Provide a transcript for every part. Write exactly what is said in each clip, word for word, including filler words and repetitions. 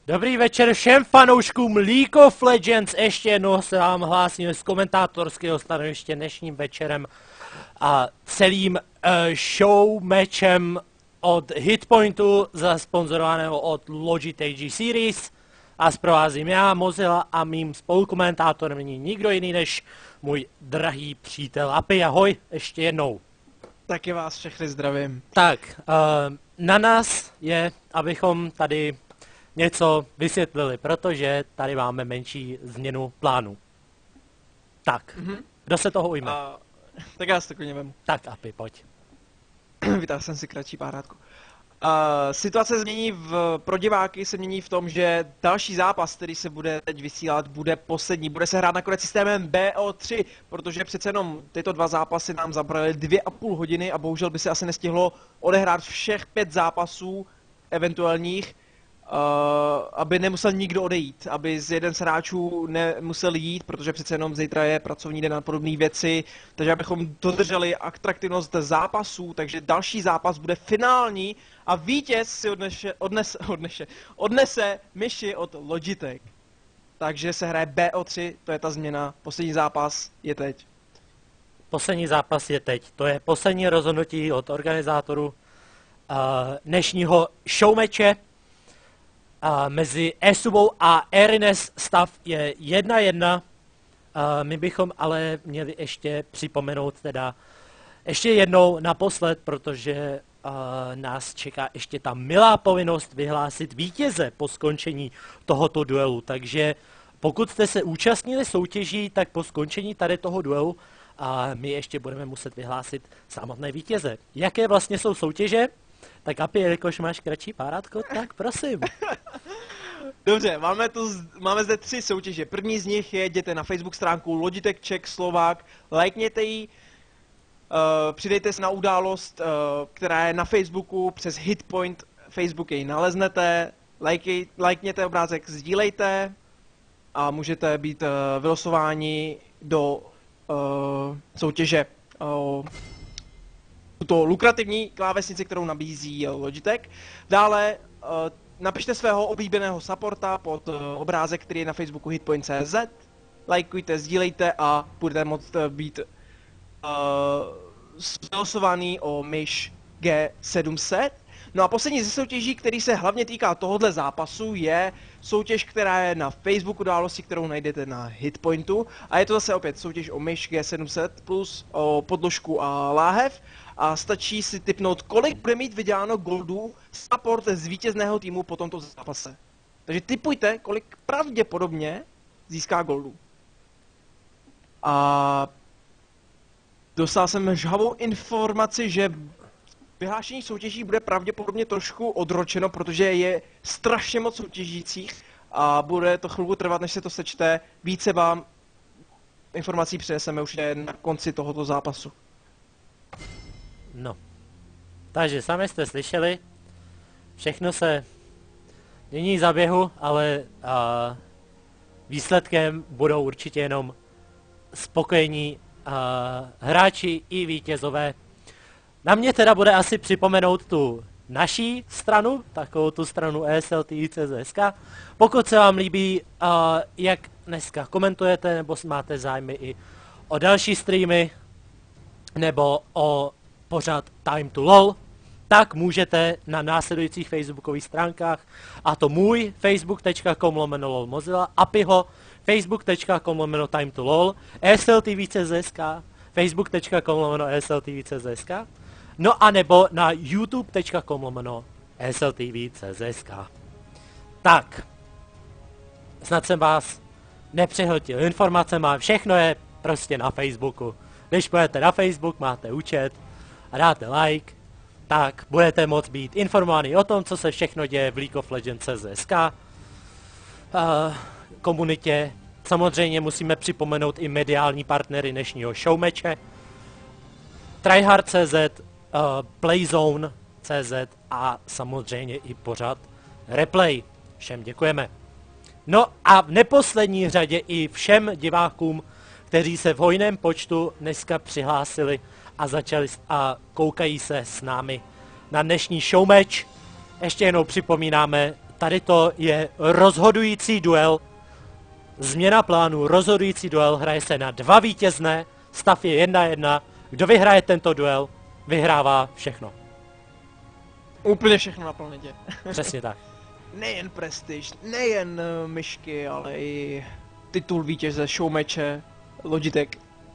Dobrý večer všem fanouškům League of Legends, ještě jednou se vám hlásím z komentátorského stanoviště dnešním večerem a celým uh, show matchem od Hitpointu, zasponzorovaného od Logitech G Series, a zprovázím já, Mozilla, a mým spolukomentátorem není nikdo jiný než můj drahý přítel Api. Ahoj, ještě jednou. Taky vás všechny zdravím. Tak, uh, na nás je, abychom tady něco vysvětlili, protože tady máme menší změnu plánu. Tak, mm-hmm. Kdo se toho ujme? A, tak já si to klidně vemu. Tak, Api, pojď. Vytáhl jsem si kratší párátku. Uh, situace změní v, pro diváky se mění v tom, že další zápas, který se bude teď vysílat, bude poslední. Bude se hrát nakonec systémem B O tři, protože přece jenom tyto dva zápasy nám zabraly dvě a půl hodiny a bohužel by se asi nestihlo odehrát všech pět zápasů eventuálních, uh, aby nemusel nikdo odejít, aby z jeden z hráčů nemusel jít, protože přece jenom zítra je pracovní den na podobné věci, takže abychom dodrželi atraktivnost zápasů, takže další zápas bude finální a vítěz si odnese, odnese, odnese, odnese myši od Logitech. Takže se hraje B O tři, to je ta změna, poslední zápas je teď. Poslední zápas je teď, to je poslední rozhodnutí od organizátorů uh, dnešního showmatche. Uh, mezi Esubou a Erines stav je jedna jedna. Uh, my bychom ale měli ještě připomenout teda ještě jednou naposled, protože uh, nás čeká ještě ta milá povinnost vyhlásit vítěze po skončení tohoto duelu. Takže pokud jste se účastnili soutěží, tak po skončení tady toho duelu uh, my ještě budeme muset vyhlásit samotné vítěze. Jaké vlastně jsou soutěže? Tak Api, jelikož máš kratší párátko, tak prosím. Dobře, máme, tu, máme zde tři soutěže. První z nich je, jděte na Facebook stránku Logitech Czech Slovák, lajkněte ji, uh, přidejte se na událost, uh, která je na Facebooku, přes Hitpoint, Facebook jej naleznete, lajky, lajkněte obrázek, sdílejte a můžete být uh, vylosováni do uh, soutěže. Uh, tuto lukrativní klávesnici, kterou nabízí Logitech. Dále uh, napište svého oblíbeného supporta pod uh, obrázek, který je na Facebooku hitpoint tečka cé zet. Lajkujte, sdílejte a budete moct uh, být vylosovaný uh, o myš G sedm set. No a poslední ze soutěží, který se hlavně týká tohohle zápasu, je soutěž, která je na Facebooku události, kterou najdete na Hitpointu. A je to zase opět soutěž o myš G sedm set plus o podložku a láhev. A stačí si tipnout, kolik bude mít vyděláno goldů support z vítězného týmu po tomto zápase. Takže tipujte, kolik pravděpodobně získá goldů. A dostal jsem žhavou informaci, že vyhlášení soutěží bude pravděpodobně trošku odročeno, protože je strašně moc soutěžících a bude to chvilku trvat, než se to sečte. Více vám informací přineseme už na konci tohoto zápasu. No, takže sami jste slyšeli, všechno se mění za běhu, ale uh, výsledkem budou určitě jenom spokojení uh, hráči i vítězové. Na mě teda bude asi připomenout tu naší stranu, takovou tu stranu E S L T V tečka C Z S K. Pokud se vám líbí, uh, jak dneska komentujete, nebo máte zájmy i o další streamy, nebo o pořád Time to LOL, tak můžete na následujících facebookových stránkách, a to můj facebook tečka com lomeno lol Mozilla, Apiho facebook tečka com lomeno Time to LOL, E S L T V tečka C Z S K, facebook tečka com lomeno E S L T V tečka C Z S K, no a nebo na youtube tečka com lomeno E S L T V tečka C Z S K. Tak, snad jsem vás nepřehltil informacema, všechno je prostě na Facebooku. Když půjdete na Facebook, máte účet a dáte like, tak budete moct být informovaní o tom, co se všechno děje v League of Legends tečka C Z S K uh, komunitě. Samozřejmě musíme připomenout i mediální partnery dnešního showmatche. Tryhard tečka C Z, uh, Playzone tečka C Z a samozřejmě i pořad Replay. Všem děkujeme. No a v neposlední řadě i všem divákům, kteří se v hojném počtu dneska přihlásili a začali a koukají se s námi na dnešní showmatch. Ještě jednou připomínáme, tady to je rozhodující duel. Změna plánu, rozhodující duel, hraje se na dva vítězné, stav je jedna jedna. Kdo vyhraje tento duel, vyhrává všechno. Úplně všechno na planetě. Přesně tak. Nejen prestiž, nejen uh, myšky, ale i titul vítěze showmeče, Logitech.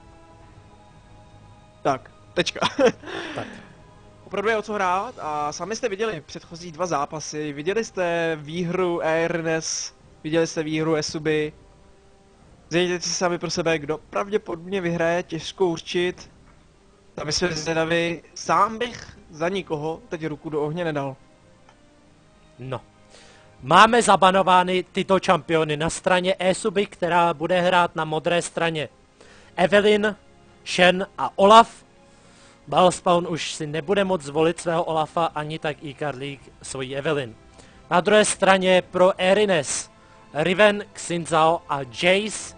Tak, tečka. Tak. Opravdu je o co hrát a sami jste viděli předchozí dva zápasy, viděli jste výhru Airness, viděli jste výhru Esuby. Zjděte si sami pro sebe, kdo pravděpodobně vyhraje, těžko určit. A my jsme zvědaví, sám bych za nikoho teď ruku do ohně nedal. No. Máme zabanovány tyto čampiony na straně Esuby, která bude hrát na modré straně Evelyn, Shen a Olaf. Ballspawn už si nebude moct zvolit svého Olafa, ani tak i Karlík svoji Evelyn. Na druhé straně pro Airines Riven, Xinzhao a Jace.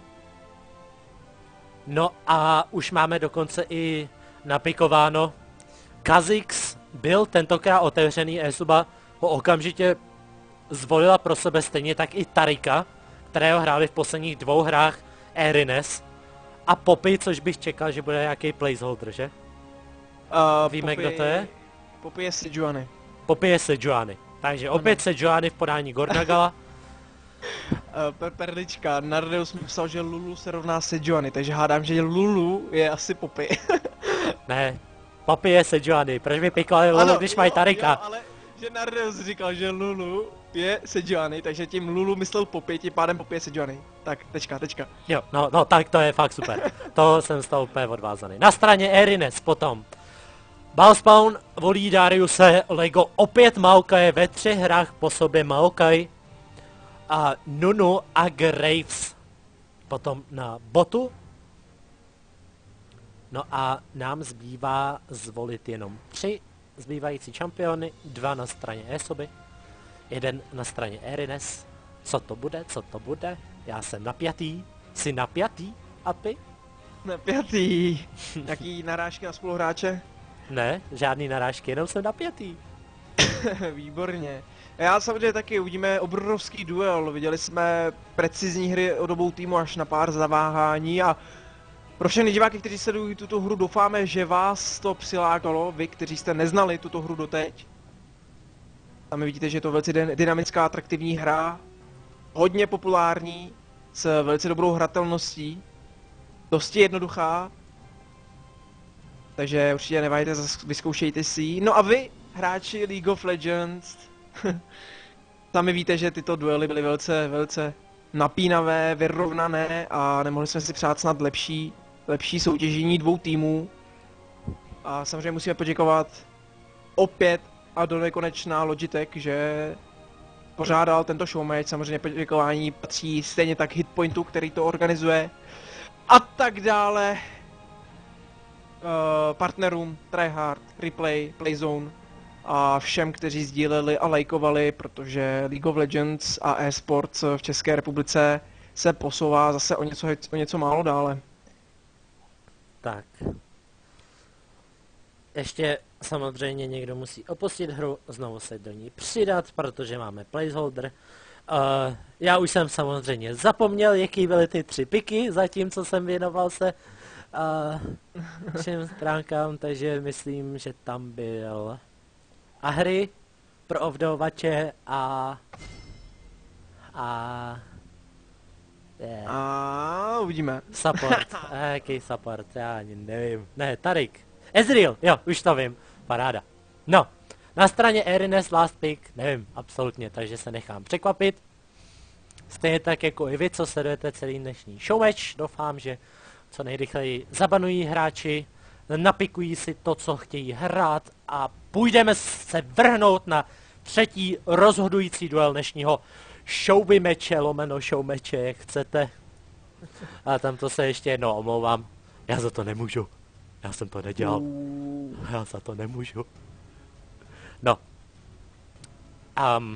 No a už máme dokonce i napikováno. Kha'Zix byl tentokrát otevřený, Esuba ho okamžitě zvolila pro sebe, stejně tak i Tarika, kterého hráli v posledních dvou hrách Airines. A Poppy, což bych čekal, že bude nějaký placeholder, že? Uh, Víme, Poppy, kdo to je? Poppy je Sejuani. Poppy je Sejuani. Takže opět Sejuani v podání Gornagala. Uh, per perlička, Nardeus mi psal, že Lulu se rovná Sejuani, takže hádám, že Lulu je asi Poppy. Ne, Poppy je Sejuani. Proč by pikovali Lulu, Ano, když mají Tarika? Jo, ale že Nardeus říkal, že Lulu je Sejuani, takže tím Lulu myslel Poppy, tím pádem Poppy je Sejuani. Tak, tečka, tečka. Jo, no, no, tak to je fakt super. To jsem z toho úplně odvázaný. Na straně Airines potom. Ballspawn volí Dariuse, Lego opět Maokai, ve třech hrách po sobě Maokai. A Nunu a Graves potom na botu. No a nám zbývá zvolit jenom tři zbývající čampiony, dva na straně Esuby, jeden na straně Airines. Co to bude, co to bude? Já jsem napjatý. Jsi napjatý, Api? Napjatý. Jaký narážky na spoluhráče? Ne, žádný narážky, jenom jsem napjatý. Výborně. Já samozřejmě taky uvidíme obrovský duel, viděli jsme precizní hry od obou týmů až na pár zaváhání a pro všechny diváky, kteří sledují tuto hru, doufáme, že vás to přilákalo, vy, kteří jste neznali tuto hru doteď. A my vidíte, že je to velice dynamická, atraktivní hra, hodně populární, s velice dobrou hratelností, dosti jednoduchá. Takže určitě neváhejte, vyzkoušejte si ji. No a vy, hráči League of Legends, sami víte, že tyto duely byly velice, velice napínavé, vyrovnané a nemohli jsme si přát snad lepší, lepší soutěžení dvou týmů. A samozřejmě musíme poděkovat opět a do nekonečná Logitech, že pořádal tento showmatch. Samozřejmě poděkování patří stejně tak Hitpointu, který to organizuje. A tak dále. Uh, partnerům Tryhard, Replay, Playzone a všem, kteří sdíleli a lajkovali, protože League of Legends a e-sports v České republice se posouvá zase o něco, o něco málo dále. Tak. Ještě samozřejmě někdo musí opustit hru, znovu se do ní přidat, protože máme placeholder. Uh, já už jsem samozřejmě zapomněl, jaký byly ty tři piky, zatímco jsem věnoval se uh, všem stránkám, takže myslím, že tam byl Ahri pro ovdovače a a yeah. A uvidíme. Support, a jaký support, já ani nevím, ne, Tarik, Ezreal, jo, už to vím, paráda. No, na straně Airines last pick, nevím, absolutně, takže se nechám překvapit. Stejně tak jako i vy, co sledujete celý dnešní showmatch, doufám, že co nejrychleji zabanují hráči, napikují si to, co chtějí hrát a půjdeme se vrhnout na třetí rozhodující duel dnešního showby meče, lomeno show meče, jak chcete. A tam to se ještě jednou omlouvám, já za to nemůžu, já jsem to nedělal, já za to nemůžu. No. Um.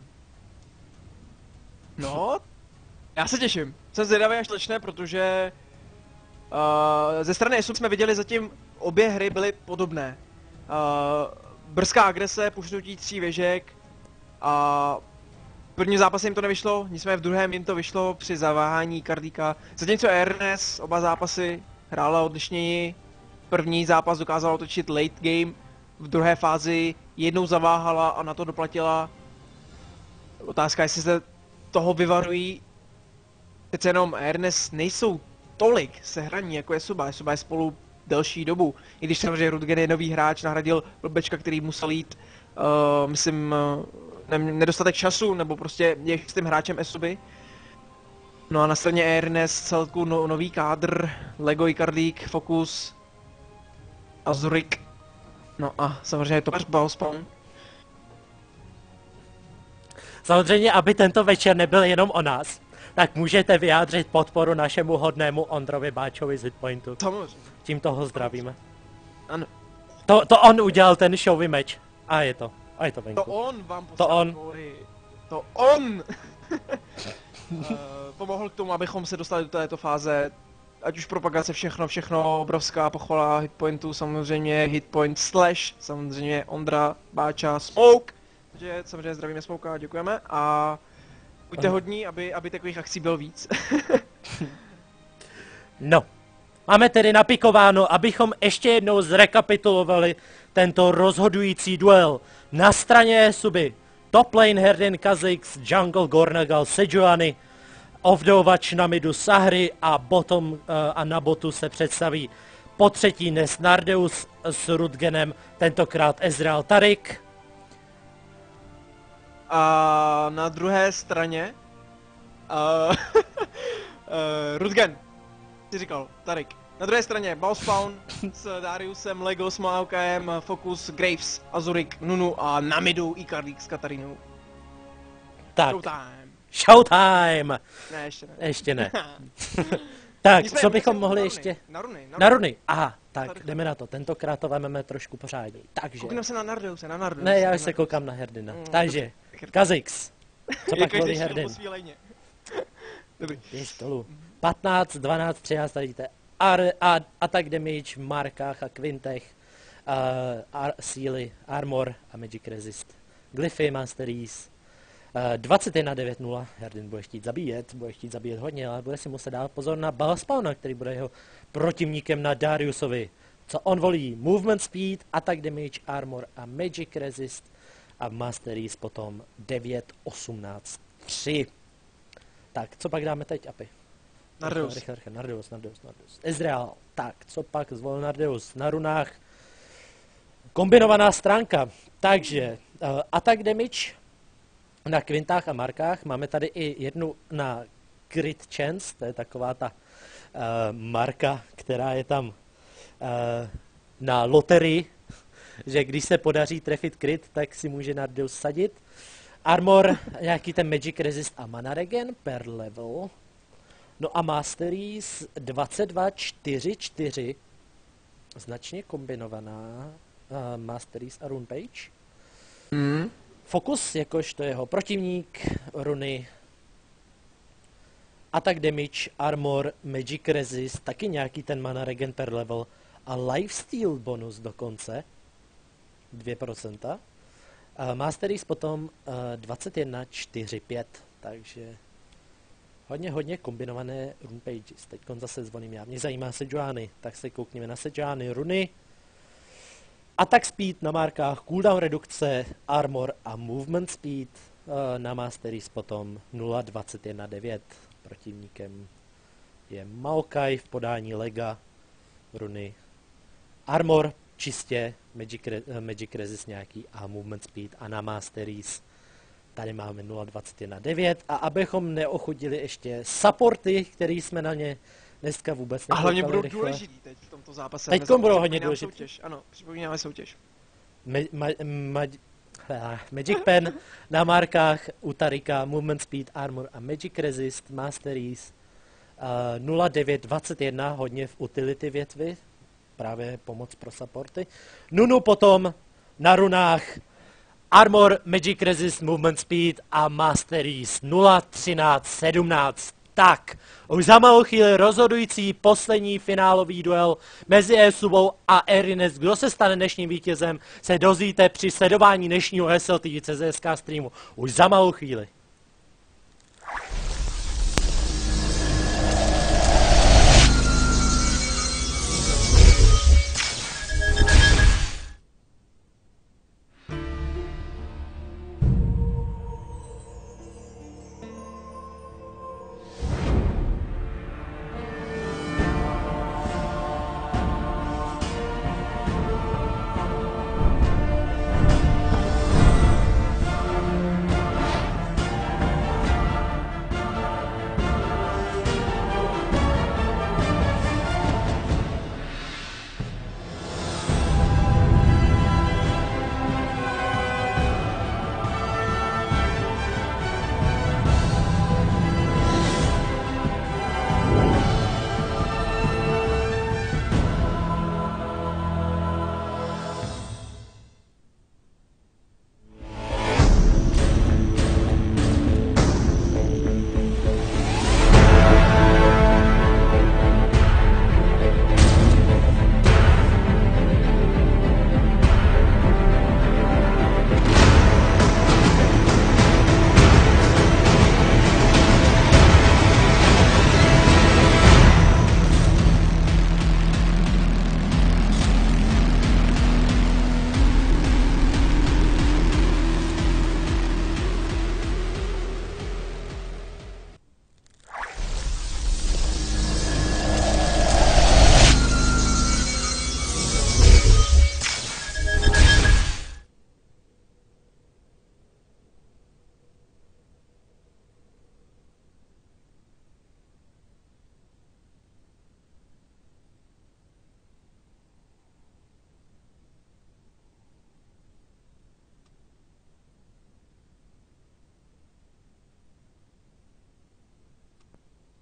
No, já se těším. Jsem zvědavý, až začne, protože uh, ze strany Esup jsme viděli zatím obě hry byly podobné. Uh, brzká agrese, pušnutí tří věžek a v prvním zápase jim to nevyšlo, nicméně v druhém jim to vyšlo při zaváhání Kardíka. Zatímco Ernest oba zápasy hrála odlišněji. První zápas dokázala otočit late game, v druhé fázi jednou zaváhala a na to doplatila. Otázka, jestli se toho vyvarují. Přece jenom Ernest nejsou tolik sehraní jako je Suba, je Suba je spolu delší dobu. I když samozřejmě Rudgen je nový hráč, nahradil blbečka, který musel jít, uh, myslím, uh, ne nedostatek času, nebo prostě je s tím hráčem Esuby. No a na straně Ernest celku no nový kádr, Lego Icardík, Focus, Azurik. No a samozřejmě to Ballspawn. Samozřejmě, aby tento večer nebyl jenom o nás, tak můžete vyjádřit podporu našemu hodnému Ondrovi Báčovi z Hitpointu. Samozřejmě. Tím toho zdravíme. Ano. To, to on udělal ten showy meč. A je to. A je to venku. To on vám To poslal on. góly. To on! uh, pomohl k tomu, abychom se dostali do této fáze. Ať už propagace, všechno, všechno, obrovská pochvala Hitpointu, samozřejmě Hitpoint slash, samozřejmě Ondra, Báča, Smoke. Takže samozřejmě zdravíme Smokea, děkujeme a buďte hodní, aby, aby takových akcí bylo víc. No. Máme tedy napikováno, abychom ještě jednou zrekapitulovali tento rozhodující duel. Na straně Suby top lane Herdin Kha'Zix, jungle Gornagal Sejuani, ovdovač na midu Sahri a bottom uh, a na botu se představí po třetí Nes Nardeus s Rudgenem, tentokrát Ezreal Taric. A na druhé straně uh, uh, Rudgen, ty říkal, Taric. Na druhé straně Ballspawn s Dariusem, Lego s Maokajem, Focus, Graves, Azurik, Nunu a na midu Icardík s Katarinou. Tak, Showtime. showtime! Ne, ještě ne. Ještě ne. Tak, Nicméně, co bychom musím mohli na ještě... runy, Na runy, na Na runy. runy, aha, tak Tady. jdeme na to, tentokrát to vezmeme trošku pořádně. Takže, Koukneme se na Nardeuse, na Nardeuse. ne, já na už se Nardeuse. koukám na Herdina. Mm, Takže, dobře. Kha'Zix, co Je pak každý volí šel Herdin? po svý lejně. Dobrý. Běž dolů. patnáct, dvanáct, třináct, tady vidíte. Ar, a, attack damage v markách a kvintech, uh, ar, síly, armor a magic resist. Glyphy, masteries. Uh, dvacet jedna devět nula, Herdin bude chtít zabíjet, bude chtít zabíjet hodně, ale bude si muset dát pozor na Ballspawna, který bude jeho protivníkem na Dariusovi. Co on volí? Movement speed, attack damage, armor a magic resist. A v masteries potom devět, osmnáct, tři. Tak, co pak dáme teď, Api? Nardeus. Rychle, rychle, Nardeus, Nardeus, Nardeus. Ezreal. Tak, co pak zvolil Nardeus? Na runách kombinovaná stránka. Takže, uh, attack damage na kvintách a markách. Máme tady i jednu na crit chance, to je taková ta uh, marka, která je tam uh, na loterii, že když se podaří trefit crit, tak si může Nardeus sadit. Armor, nějaký ten magic resist a mana regen per level. No a masteries dvacet dva čtyřicet čtyři, značně kombinovaná uh, masteries a rune page. Mm. Focus, jakožto jeho protivník, runy, attack damage, armor, magic resist, taky nějaký ten mana regen per level a lifesteal bonus dokonce, dvě procenta. Uh, masteries potom uh, dvacet jedna čtyřicet pět, takže hodně, hodně kombinované rune pages. Teď zase zvoním já. Mě zajímá Sejuani, tak se koukněme na Sejuani runy. Attack speed na markách, cooldown redukce, armor a movement speed. Na masteries potom nula dvacet jedna devět. Protivníkem je Maokai v podání Lega. Runy. Armor čistě, magic, re, magic resist nějaký a movement speed. A na masteries tady máme nula dvacet jedna devět. A abychom neochudili ještě supporty, který jsme na ně dneska vůbec A hlavně budou rychle. důležitý teď v tomto zápase. Teď Dneska budou hodně připomínám důležitý. Soutěž. Ano, připomínáme soutěž. Ma, ma, ma, magic Pen na markách u Tarika, Movement Speed, Armor a Magic Resist, Masteries uh, nula devět dvacet jedna, hodně v utility větvi, právě pomoc pro supporty. Nunu potom na runách Armor, Magic Resist, Movement Speed a Masteries nula třináct sedmnáct. Tak, už za malou chvíli rozhodující poslední finálový duel mezi Esubou a Ernest. Kdo se stane dnešním vítězem, se dozvíte při sledování dnešního S L T V C Z S K streamu. Už za malou chvíli.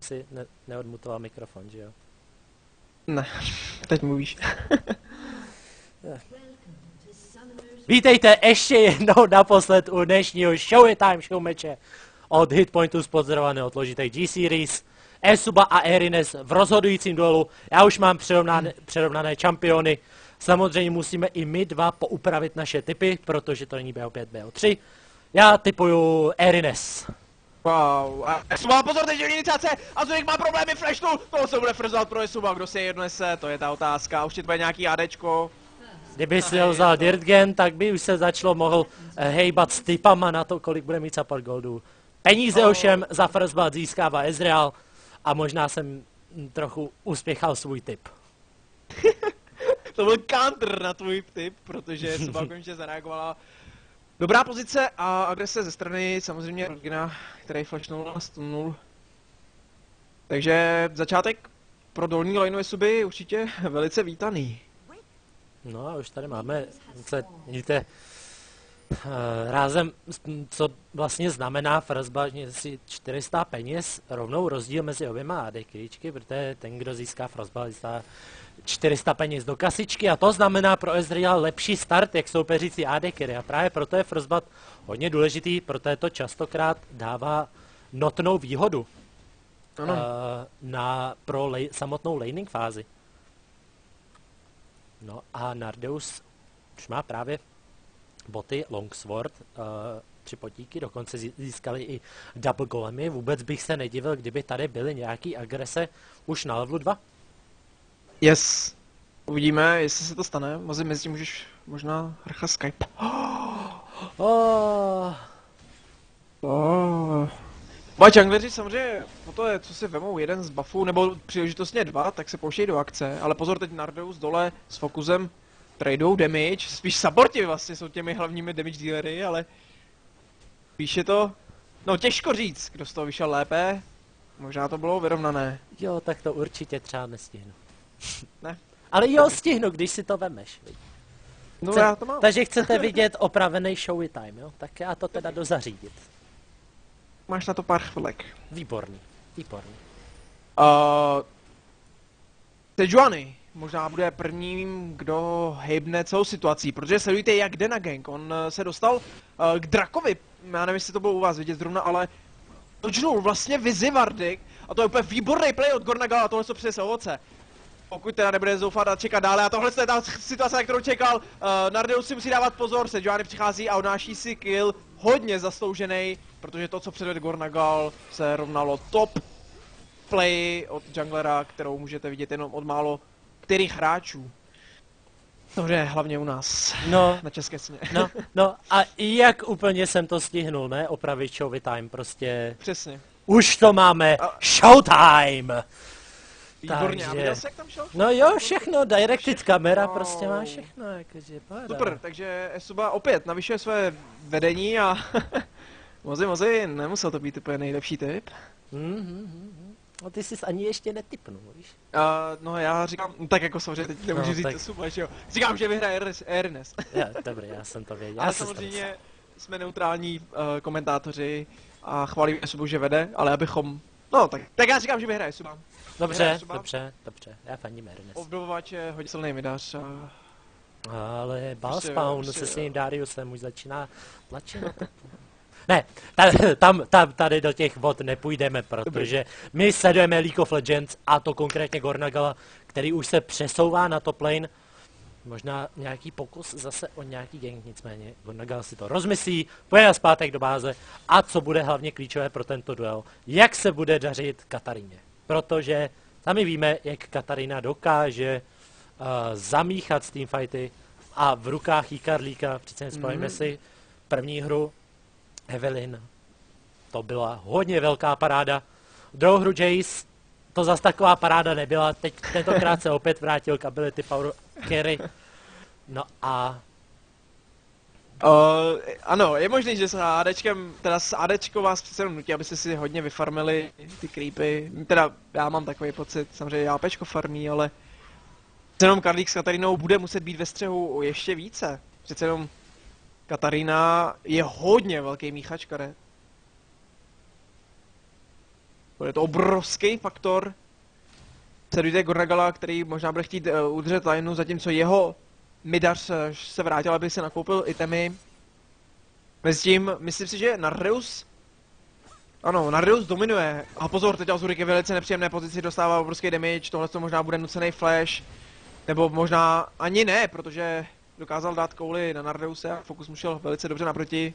si ne neodmutoval mikrofon, že jo? Ne, teď mluvíš. Vítejte ještě jednou naposled u dnešního Show Time show meče od Hitpointu sponzorovaného od Logitech G-Series. Esuba a Erines v rozhodujícím duelu. Já už mám přerovnané, přerovnané čampiony. Samozřejmě musíme i my dva poupravit naše typy, protože to není B O pět, B O tři. Já typuju Erines. Wow, a Esuba, pozor, teď je iniciace, a Zurik má problémy, flashnul, toho se bude frzovat pro Esuba, kdo si je jednonese, to je ta otázka, už ti to bude nějaký ADčko. Kdyby si ho vzal Dirtgen, tak by už se začalo mohl eh, hejbat s typama na to, kolik bude mít support goldů. Peníze oh. ovšem za first blood získává Ezreal a možná jsem trochu uspěchal svůj tip. To byl counter na tvůj tip, protože Esuba konečně zareagovala. Dobrá pozice a agrese ze strany samozřejmě Rodgina, který flashnul a stunul. Takže začátek pro dolní lineu Esuby určitě velice vítaný. No a už tady máme, se, vidíte, uh, rázem, co vlastně znamená first blood, si čtyři sta peněz, rovnou rozdíl mezi oběma A D kříčky, protože ten, kdo získá first blood, získá čtyři sta peněz do kasičky a to znamená pro Ezreal lepší start, jak soupeřící A D carry a právě proto je first blood hodně důležitý, protože to častokrát dává notnou výhodu uh, na, pro lej, samotnou laning fázi. No a Nardeus už má právě boty Longsword, uh, tři potíky, dokonce získali i double golemy, vůbec bych se nedivil, kdyby tady byly nějaký agrese už na levelu dva. Yes, uvidíme, jestli se to stane, mezi, mezi tím můžeš možná rcha Skype. Oh. Oh. Ba jungleři samozřejmě po to je, co si vemou jeden z buffů, nebo příležitostně dva, tak se pouštějí do akce, ale pozor, teď Nardeus dole s fokusem tradeou damage, spíš supporti vlastně jsou těmi hlavními damage dealery, ale spíš je to, no těžko říct, kdo z toho vyšel lépe, možná to bylo vyrovnané. Jo, tak to určitě třeba nestihnu. Ne. Ale jo, stihnu, když si to vemeš. No Chce, já to mám. Takže chcete vidět opravený showy time, jo? Tak já to teda dozařídit. Máš na to pár chvilek. Výborný, výborný. Uh, Sejuani možná bude prvním, kdo hejbne celou situací, protože sledujte, jak jde na gank. On uh, se dostal uh, k Drakovi, já nevím, jestli to bylo u vás vidět zrovna, ale točnul vlastně vizi Vardik a to je úplně výborný play od Gornagala, tohle co přinese ovoce. Pokud teda nebude zoufat a čekat dále, a tohle je ta situace, na kterou čekal, uh, Nardeus si musí dávat pozor, Sejuani přichází a odnáší si kill, hodně zasloužený, protože to, co předvedl Gornagal, se rovnalo top play od junglera, kterou můžete vidět jenom od málo kterých hráčů. Dobře, hlavně u nás, no, na české scéně. No, no a jak úplně jsem to stihnul, ne? Opravit showy time, prostě... Přesně. Už to máme a... showtime! Výborně, takže... a viděl jsi, jak tam šel? No jo, všechno, directed všechno. kamera prostě má všechno, jakože páda. Super, takže Esuba opět navyšuje své vedení a mozi, mozi, nemusel to být úplně nejlepší tip. Mm-hmm. No ty jsi ani ještě netipnul, víš? Uh, no já říkám, tak jako samozřejmě teď nemůžu no, říct tak... Esuba, že jo. Říkám, že vyhraje Ernest. Jo, dobrý, já jsem to věděl. Ale samozřejmě jsme neutrální uh, komentátoři a chválím Esubu, že vede, ale abychom... No tak, tak já říkám, že vyhraje Esuba. Dobře, dobře, dobře, já fandím Ernest. Obdobovač je hodně silný midař a... Ale Prostě, Balspawn prostě, se svým Dariusem už začíná tlačit na to. Ne, ta, tam, tam, tady do těch vod nepůjdeme, protože my sledujeme League of Legends a to konkrétně Gornagala, který už se přesouvá na top lane. Možná nějaký pokus zase o nějaký gank, nicméně Gornagal si to rozmyslí, pojede zpátek do báze a co bude hlavně klíčové pro tento duel, jak se bude dařit Kataríně. Protože sami víme, jak Katarina dokáže uh, zamíchat s teamfighty a v rukách jí Karlíka, přece spojíme mm. si první hru Evelyn, to byla hodně velká paráda. Druhou hru Jace, to zas taková paráda nebyla, teď tentokrát se opět vrátil k ability Power Carry. No a... Uh, ano, je možný, že s ADčkem, teda s ADčkou vás přece jenom nutí, abyste si hodně vyfarmili ty creepy. Teda já mám takový pocit, samozřejmě APčko farmí, ale přece jenom Karlík s Katarinou bude muset být ve střehu ještě více. Přece jenom Katarina je hodně velký míchač karet. Bude to obrovský faktor. Sledujte Gornagala, který možná bude chtít uh, udržet lineu, zatímco jeho midař uh, se vrátil, aby si nakoupil itemy. Mezitím, myslím si, že Nardeus... Ano, Nardeus dominuje. A pozor, teď Azurik je v velice nepříjemné pozici, dostává obrovský damage, tohle to možná bude nucený flash. Nebo možná ani ne, protože dokázal dát kouli na Nardeuse a Fokus mu šel velice dobře naproti.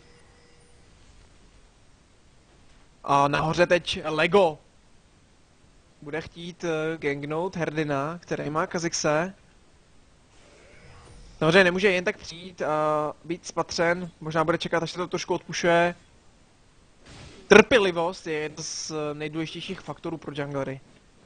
A nahoře teď Lego bude chtít uh, gangnout Herdina, který má Kha'Zix. Nahoře nemůže jen tak přijít a být spatřen, možná bude čekat, až se to trošku odpušuje. Trpělivost je jeden z nejdůležitějších faktorů pro junglery.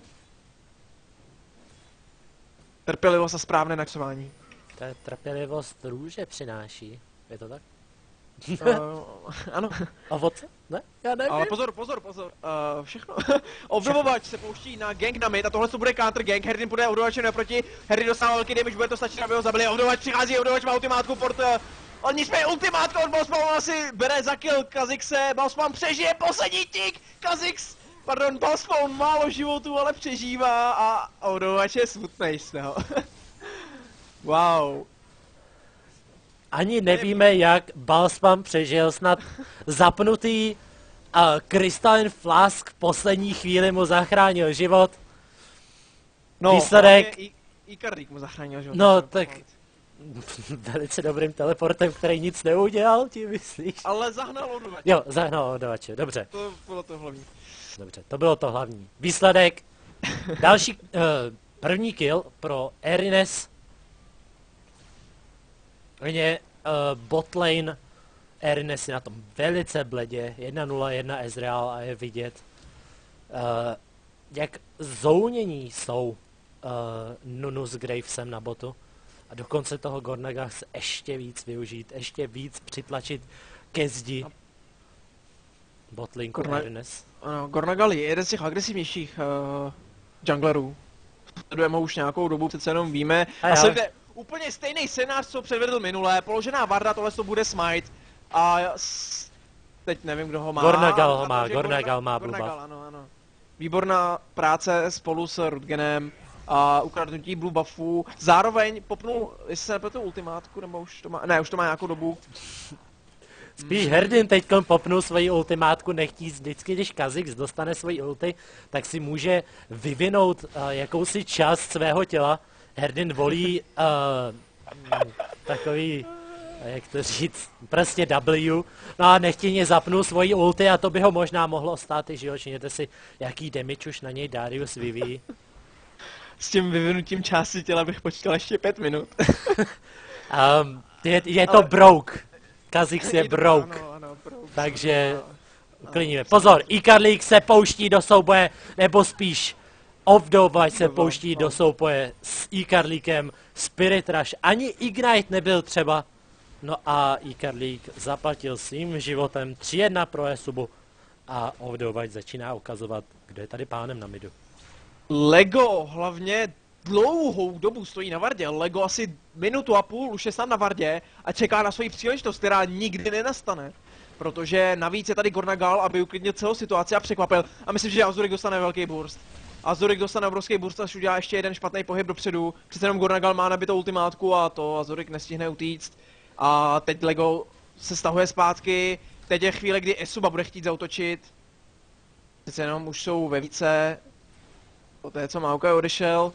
Trpělivost a správné naxování. Ta trpělivost růže přináší, je to tak? uh, ano. Ovoce? Ne? Já nevím. Ale pozor, pozor, pozor. Uh, všechno. Obdobovač se pouští na gank na mid a tohle to bude counter gank. Herdin bude obdobovačem naproti. Herdin dostává velký damage, bude to stačit, aby ho zabili. Obdobovač přichází, obdobovač má ultimátku, port... Uh, on nicméně ultimátku od Balspawn asi bere za kill Kha'Zixe. Balspawn přežije poslední tik. Kha'Zix, pardon, Balspawn málo životů, ale přežívá a obdobovač je smutnej z toho. Wow. Ani nevíme, jak Balspam přežil, snad zapnutý uh, Crystalline Flask v poslední chvíli mu zachránil život. No, Výsledek... I, Icardik mu zachránil život. No, tak... velice dobrým teleportem, který nic neudělal, ti myslíš? Ale zahnal odvače. Jo, zahnal odvače, dobře. To bylo to hlavní. Dobře, to bylo to hlavní. Výsledek. Další, uh, první kill pro Erines. Oni uh, botlane Erines je na tom velice bledě, jedna nula jedna Ezreal a je vidět, uh, jak zounění jsou uh, Nunu s Gravesem na botu a dokonce toho Gornaga chce ještě víc využít, ještě víc přitlačit ke zdi botlinku Gorna- Erines. Ano, Gornagal je jeden z těch agresivnějších uh, junglerů. Sledujeme ho už nějakou dobu, přece jenom víme. A A sledujete úplně stejný scénář, co předvedl minulé. Položená Varda, tohle to bude smite. A s... teď nevím, kdo ho má. Gornagal ho má, Takže Gornagal má blue Gornagal, buff. ano, ano. Výborná práce spolu s Rudgenem a ukradnutí blue buffů. Zároveň popnul, jestli se nepletu, ultimátku, nebo už to má, ne, už to má nějakou dobu. Spíš Herdin teďkon popnul svoji ultimátku, nechtí vždycky, když Kha'Zix dostane svoji ulti, tak si může vyvinout uh, jakousi část svého těla. Herdin volí uh, takový, jak to říct, prostě W, no a nechtěně zapnul svoji ulti a to by ho možná mohlo stát i, že jo, všimněte si, jaký damage už na něj Darius vyvíjí. S tím vyvinutím části těla bych počkal ještě pět minut. um, je, je to Ale... broke. Kha'Zix je to- broke. ano, ano, broke. Takže klidně. Pozor, Icarlik se pouští do souboje, nebo spíš Ovdovač se pouští do souboje s Icarlíkem. Spirit Rush ani Ignite nebyl třeba. No a Icarlik zaplatil svým životem tři jedna pro Esubu a Ovdovač začíná ukazovat, kdo je tady pánem na midu. Lego hlavně dlouhou dobu stojí na Vardě. Lego asi minutu a půl už je snad na Vardě a čeká na svoji příležitost, která nikdy nenastane. Protože navíc je tady Gornagal, aby uklidnil celou situaci a překvapil. A myslím, že Azurik dostane velký burst. Azurik dostane obrovský burst, až udělá ještě jeden špatný pohyb dopředu. Přece jenom Gornagal má nabitou ultimátku a to Azurik nestihne utíct. A teď Lego se stahuje zpátky. Teď je chvíle, kdy Esuba bude chtít zautočit. Přece jenom už jsou ve více. Poté co Maokai odešel.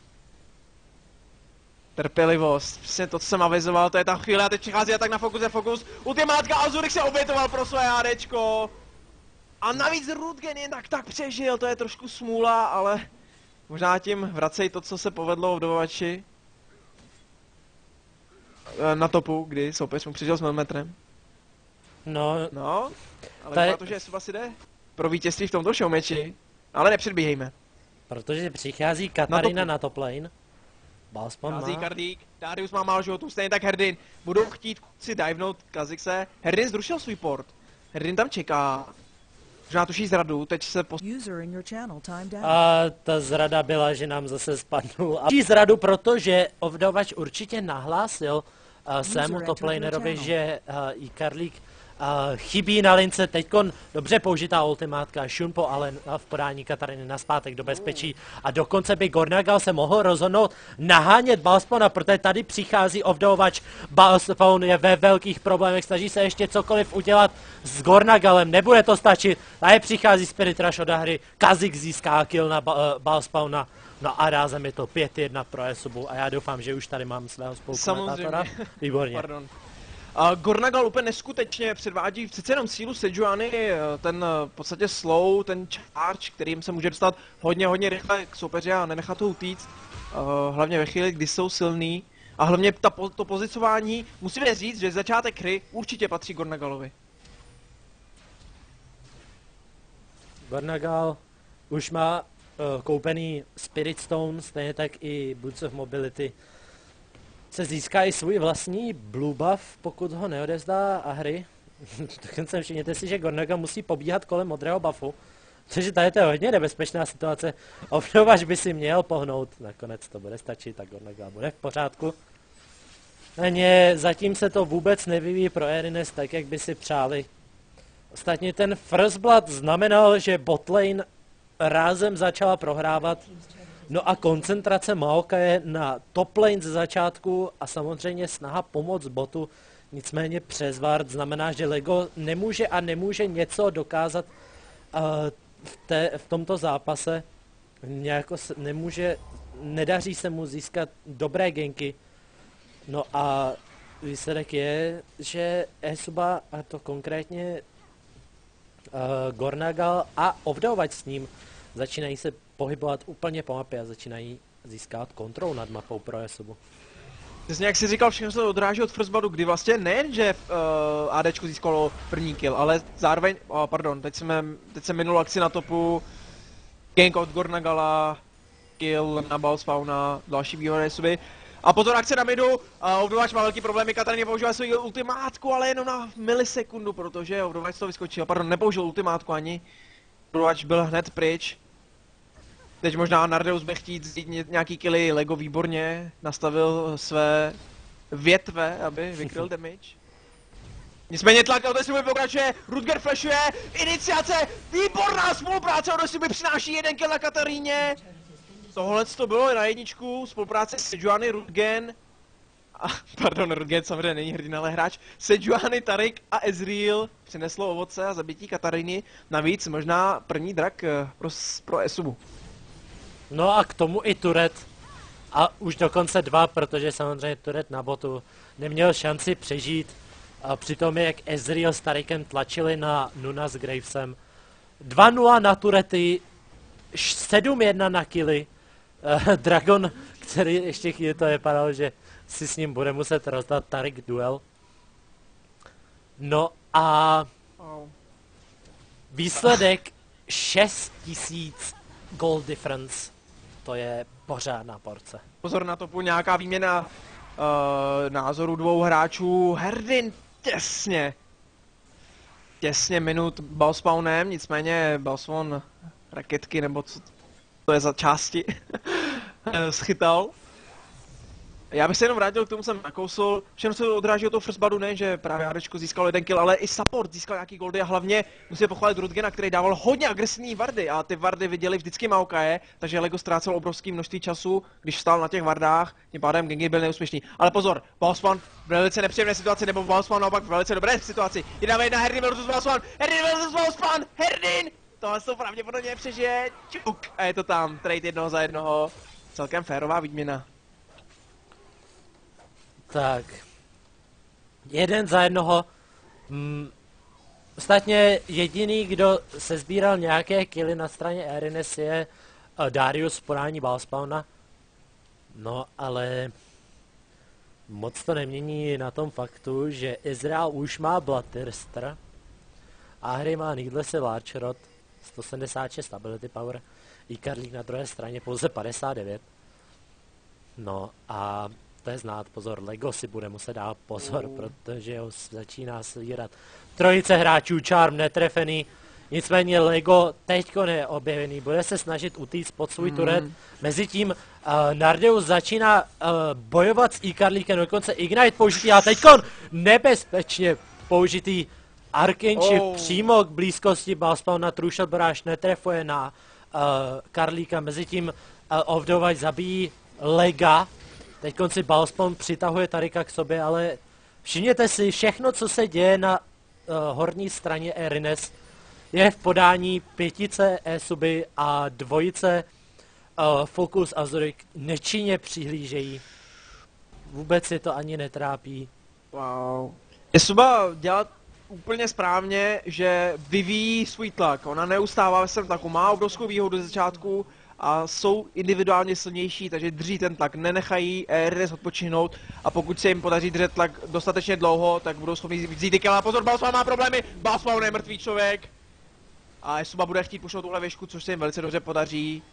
Trpělivost, přesně to, co jsem avizoval, to je ta chvíle a teď přichází a tak na fokus je fokus. Ultimátka, Azurik se obětoval pro své ADčko. A navíc Rudgen jen tak tak přežil, to je trošku smůla, ale možná tím vracej to, co se povedlo v dovovači. Na topu, kdy soupeř mu přežil s milimetrem. No, No, ale To je- vypadá to, že Suba si jde pro vítězství v tomto showmeči. Ale nepředbíhejme. protože přichází Katarina topu. na top lane. Balspan Kází má. Kardík, Darius má málo životů, stejně tak Herdin. Budou chtít si divenout Kha'Zixe. Herdin zrušil svůj port. Herdin tam čeká. Možná tuší zradu, teď se post... User in your channel timed out. A ta zrada byla, že nám zase spadnul. A tuší zradu, protože Ovdovač určitě nahlásil uh, svému entered toplanerovi, your že uh, Icarlik Uh, chybí na lince teďkon dobře použitá ultimátka Shunpo, ale v podání Katariny naspátek do bezpečí a dokonce by Gornagal se mohl rozhodnout nahánět Ballspawna, protože tady přichází ovdovač. Ballspawn je ve velkých problémech, snaží se ještě cokoliv udělat s Gornagalem, nebude to stačit. Tady přichází Spirit Rush od hry, Kazik získá kill na ba uh, Ballspawna. No a rázem je to pět jedna pro Esubu a já doufám, že už tady mám svého spolukomentátora. Výborně. Pardon. Uh, Gornagal úplně neskutečně předvádí přece jenom sílu Sejuani, ten v podstatě slow, ten charge, kterým se může dostat hodně, hodně rychle k soupeři a nenechat to utíct. Uh, hlavně ve chvíli, kdy jsou silný. A hlavně ta, to pozicování, musíme říct, že začátek hry určitě patří Gornagalovi. Gornagal už má uh, koupený Spirit Stone, stejně tak i Boots of Mobility. Se získá i svůj vlastní blue buff, pokud ho neodezdá a hry. Dokonce všimněte si, že Gornagal musí pobíhat kolem modrého buffu. Což tady to je hodně nebezpečná situace. Ovdovač by si měl pohnout. Nakonec to bude stačit a Gornagal bude v pořádku. Ani zatím se to vůbec nevyvíjí pro Erines tak, jak by si přáli. Ostatně ten First Blood znamenal, že botlane rázem začala prohrávat. No a koncentrace Maokaje na top lane ze začátku a samozřejmě snaha pomoct botu, nicméně přes ward znamená, že LEGO nemůže a nemůže něco dokázat uh, v, té, v tomto zápase. Nějako se nemůže, nedaří se mu získat dobré ganky. No a výsledek je, že Esuba, a to konkrétně uh, Gornagal a ovdovač s ním, začínají se pohybovat úplně po mapě a začínají získat kontrolu nad mapou pro Esubu. Přesně jak jsi říkal, všechno se odráží od First Bloodu, kdy vlastně nejen, že uh, ADčko získalo první kill, ale zároveň, oh, pardon, teď jsme, teď jsem minul akci na topu, gank od Gornagala, kill na Ballspawna, další výhody Esuby. A potom akce na midu, uh, Ovdovač má velký problémy, Katarina používá svou ultimátku, ale jenom na milisekundu, protože Ovdovač to vyskočil, pardon, nepoužil ultimátku ani. Ovdovač byl hned pryč. Teď možná Nardeus bude chtít vzít nějaký killy, LEGO výborně nastavil své větve, aby vykryl damage. Nicméně tlak od Esuby pokračuje, Rudger flashuje, iniciace, výborná spolupráce od Esuby přináší jeden kill na Kataríně. Tohle to bylo na jedničku, spolupráce s Sejuani, Rudgen, a, pardon, Rudgen samozřejmě není hrdina, ale hráč, Sejuani, Tarik a Ezreal přineslo ovoce a zabití Katariny, navíc možná první drak pro, pro Esubu. No a k tomu i Turret. A už dokonce dva, protože samozřejmě Turret na botu neměl šanci přežít. A přitom jak Ezreal s Tarikem tlačili na Nuna s Gravesem. dva nula na Turrety, sedm jedna na killy. Uh, Dragon, který ještě chvíli to vypadalo, že si s ním bude muset rozdat Tarik duel. No a výsledek šest tisíc gold difference. To je pořádná porce. Pozor na topu, nějaká výměna uh, názoru dvou hráčů. Herdin těsně. Těsně minut Ballspawnem, nicméně Ballspawn raketky, nebo co to je za části, schytal. Já bych se jenom vrátil k tomu, jsem nakousil. Všechno se odráží od toho First Bloodu, ne, že právě ADčko získalo jeden kill, ale i support získal nějaký goldy a hlavně musím pochválit Rudgena, který dával hodně agresivní vardy a ty vardy viděli vždycky Maokaje, takže LEGO ztrácel obrovské množství času, když stál na těch vardách, tím pádem Genji byl neúspěšný. Ale pozor, Ballspawn v velice nepříjemné situaci, nebo Ballspawn naopak v velice dobré situaci. Jedna ve jedna, Herdin versus Ballspawn, Herdin versus Ballspawn, Herdin! Tohle to pravděpodobně přežije, čuk, a je to tam, trade jednoho za jednoho, celkem férová výměna. Tak. Jeden za jednoho. Mm, ostatně jediný, kdo se sbíral nějaké killy na straně Erines je uh, Darius v podání Ballspawna. No, ale moc to nemění na tom faktu, že Ezreal už má Bloodthirster a hry má Needlessy Larcherot, sto sedmdesát šest ability power, i Karlík na druhé straně pouze padesát devět. No a to je znát, pozor, LEGO si bude muset dát pozor, uh. protože ho začíná svírat. Trojice hráčů, Charm netrefený, nicméně LEGO teďko neobjevený, bude se snažit utíct pod svůj mm. turret. Mezitím uh, Nardeus začíná uh, bojovat s e-Karlíkem, dokonce Ignite použitý a teďkon nebezpečně použitý Arkenči Oh. přímo k blízkosti Ballspawna, Trušel Bráš netrefuje na uh, Karlíka, mezitím uh, Ovdovač zabíjí Lega. Teď konci Ballspawn přitahuje Tarika k sobě, ale všimněte si, všechno, co se děje na uh, horní straně Erines, je v podání pětice E-suby a dvojice uh, Focus a Zorik nečinně přihlížejí. Vůbec je to ani netrápí. Wow. Je Suba dělat úplně správně, že vyvíjí svůj tlak. Ona neustává ve svém tlaku, má obrovskou výhodu ze začátku a jsou individuálně silnější, takže drží ten tlak, nenechají Erines odpočinout a pokud se jim podaří držet tlak dostatečně dlouho, tak budou schopni vzít Ikela. Pozor, Ballspawn má problémy, Ballspawn je mrtvý člověk. A Suba bude chtít pušnout tuhle věžku, což se jim velice dobře podaří.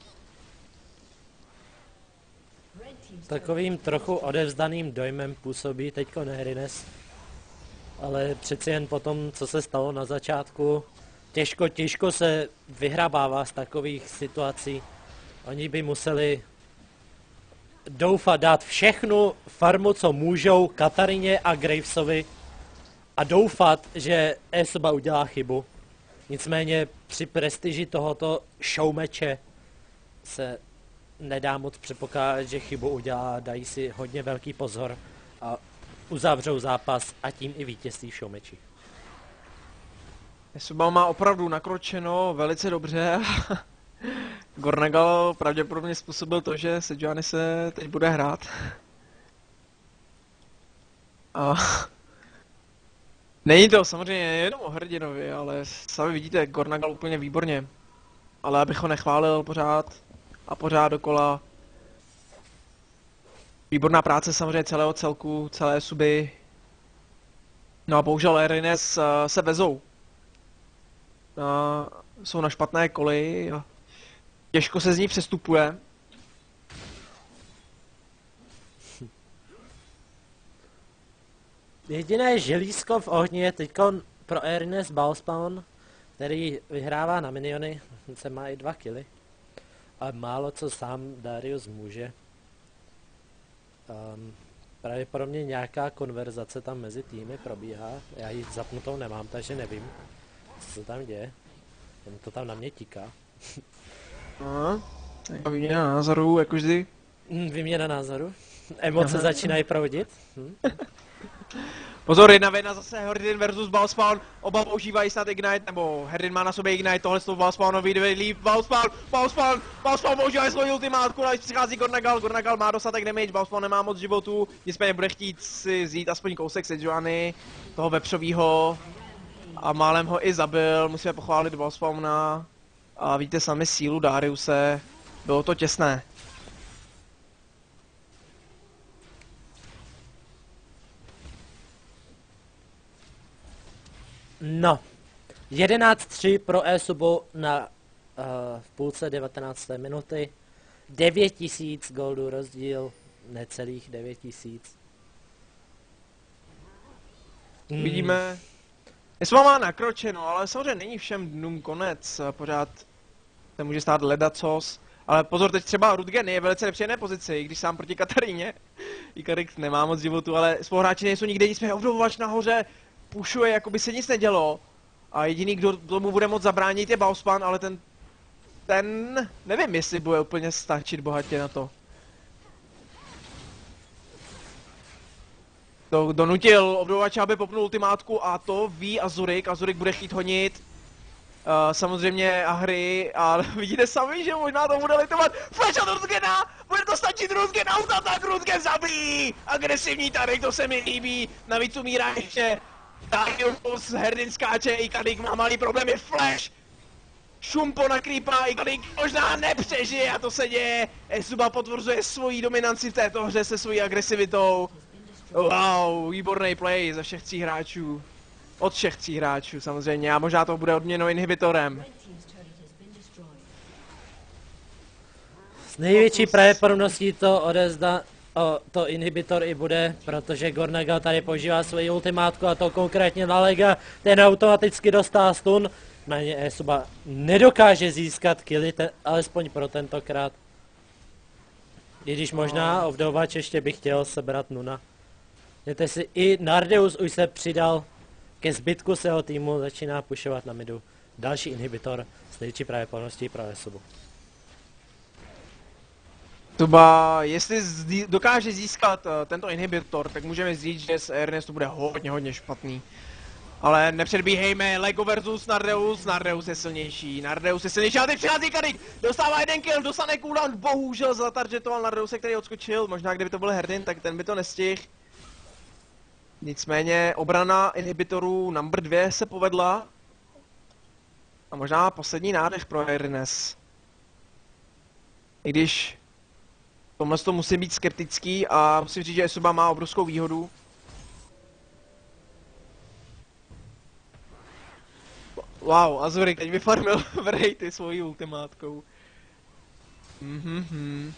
Takovým trochu odevzdaným dojmem působí teďko Erines. Ale přeci jen po tom, co se stalo na začátku, těžko, těžko se vyhrabává z takových situací. Oni by museli doufat, dát všechnu farmu, co můžou, Katarině a Gravesovi a doufat, že E-suba udělá chybu. Nicméně při prestiži tohoto showmeče se nedá moc předpokládat, že chybu udělá, dají si hodně velký pozor a uzavřou zápas a tím i vítězství v showmeči. Suba má opravdu nakročeno velice dobře. Gornagal pravděpodobně způsobil to, že Sejuani se teď bude hrát. A není to samozřejmě jenom o hrdinovi, ale sami vidíte, Gornagal úplně výborně. Ale abych ho nechválil pořád a pořád dokola. Výborná práce samozřejmě celého celku, celé suby. No a bohužel Erines uh, se vezou. Uh, jsou na špatné koleji a těžko se z ní přestupuje. Jediné želízko v ohni je teďkon pro Erines Ballspawn, který vyhrává na miniony, se má i dva killy. A málo co sám Darius může. Um, pravděpodobně nějaká konverzace tam mezi týmy probíhá. Já ji zapnutou nemám, takže nevím, co tam děje. Jen to tam na mě tiká. Aha, a výměna názorů, jako vždy. Hm, Výměna názoru. Emoce Aha. začínají proudit. Hm? Pozor, jedna v jedna zase Herdin versus Ballspawn, oba používají snad Ignite, nebo Herdin má na sobě Ignite, tohle jsou Ballspawnovi jde líp, Ballspawn, Ballspawn, Ballspawn používá svou ultimátku, ale přichází Gornagal, Gornagal má dostatek damage, Ballspawn nemá moc životů, nicméně bude chtít si vzít aspoň kousek Sejuani, toho vepřovýho, a málem ho i zabil, musíme pochválit Ballspawna, a víte sami sílu Dariuse, bylo to těsné. No, jedenáct tři pro E-subu na uh, v půlce devatenácté minuty. devět tisíc goldů rozdíl, necelých devět tisíc. Hmm. Vidíme. Jestli má nakročeno, ale samozřejmě není všem dnům konec, pořád se může stát ledacos. Ale pozor, teď třeba Rudgen je v velice nepříjemné pozici, když sám proti Kataríně. Ikarix nemá moc životu, ale spoluhráči nejsou nikde, nicméně Ovdovač nahoře pušuje, jako by se nic nedělo. A jediný, kdo tomu bude moct zabránit, je Ballspawn, ale ten... Ten... nevím, jestli bude úplně stačit bohatě na to. To donutil Ovdovače, aby popnul ultimátku a to ví Azurik. Azurik bude chtít honit. Uh, samozřejmě Ahri a vidíte sami, že možná to bude litovat. Flash od Rudgena! Bude to stačit Rudgen, autoatak, Rudgen zabíjí! Agresivní Tarik, to se mi líbí. Navíc umírá ještě Darius, Herdin skáče, Ikadik má malý problém, je Flash! Šumpo na creepa, Ikadik možná nepřežije a to se děje. E-suba potvrzuje svoji dominanci v této hře se svojí agresivitou. Wow, výborný play ze všech tří hráčů. Od všech tří hráčů samozřejmě a možná to bude odměnou inhibitorem. S největší pravděpodobností to odezda, o, to inhibitor i bude, protože Gornagal tady používá svoji ultimátku a to konkrétně na Lega, ten automaticky dostal stun. Méně E-suba nedokáže získat killy, ten, alespoň pro tentokrát. I když možná Ovdovač ještě by chtěl sebrat Nuna. Víte si, i Nardeus už se přidal ke zbytku svého týmu začíná pušovat na midu další inhibitor s největší pravděpodobností pro Esubu. Tuba, jestli zdí, dokáže získat uh, tento inhibitor, tak můžeme říct, že s Ernest to bude hodně, hodně špatný. Ale nepředbíhejme, Lego versus Nardeus, Nardeus je silnější, Nardeus je silnější, ale teď přichází Karik, dostává jeden kill, dostane cooldown, bohužel zatargetoval Nardeuse, který odskočil, možná kdyby to byl Herdin, tak ten by to nestihl. Nicméně obrana inhibitorů number dva se povedla. A možná poslední nádech pro Ernest. I když v tomhle to musím být skeptický a musím říct, že Esuba má obrovskou výhodu. Wow, Azurik teď vyfarmil Wraithy svojí ultimátkou. Mhm.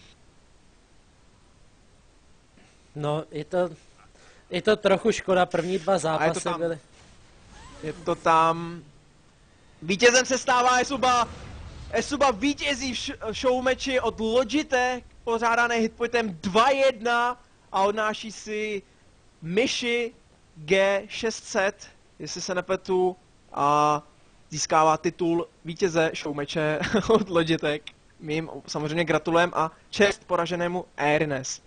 No, je to, je to trochu škoda, první dva zápasy tam. byly. Je to tam. Vítězem se stává Esuba. Esuba vítězí v show meči od Logitech, pořádané hitpointem dva jedna a odnáší si myši G šest set, jestli se nepletu, a získává titul vítěze show meče od Logitech. My jim samozřejmě gratulujeme a čest poraženému Ernest.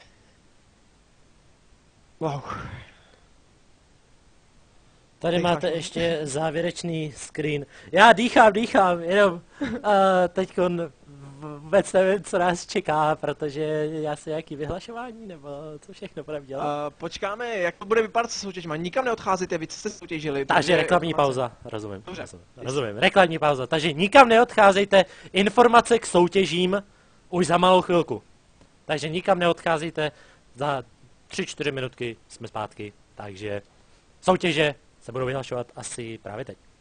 Wow. Tady Dýcháš máte to? ještě závěrečný screen. Já dýchám, dýchám, jenom uh, teďkon vůbec nevím, co nás čeká, protože já si nějaký vyhlašování, nebo co všechno budeme dělat. Uh, počkáme, jak to bude vypadat se soutěžma. Nikam neodcházíte, víc jste soutěžili. Takže reklamní informace- pauza, rozumím, Dobře. rozumím, rozumím, reklamní pauza, takže nikam neodcházejte, informace k soutěžím už za malou chvilku. Takže nikam neodcházejte, za tři čtyři minutky jsme zpátky, takže soutěže se budou vyhlašovat asi právě teď.